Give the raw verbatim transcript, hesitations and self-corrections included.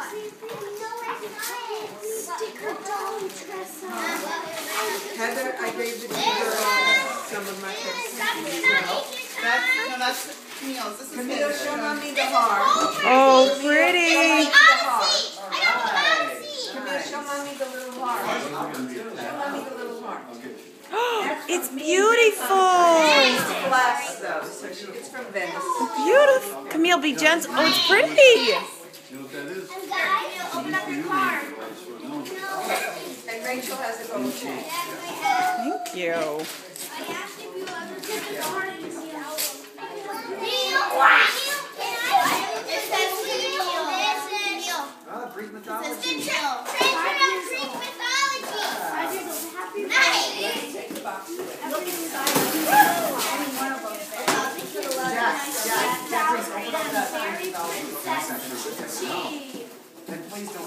Sticker doll dress up. Heather, I gave the girl some of my tips. That's, no, that's Camille's. This is Camille, his. show mommy the heart. Oh, pretty. Camille, show mommy the little heart. Show mommy the little heart. It's beautiful. It's glass though, so she, it's from Venice. Beautiful. Camille, be gentle. Oh, it's pretty. You know what that is? And guys, open up your card. And Rachel has a gold chain. Thank you. I asked if you ever took the card and you It says Neil. Ah, Greek mythology. Greek mythology. Nice. Take the box. Look inside. Jack, Jack, Jack, open up that Greek mythology. And please don't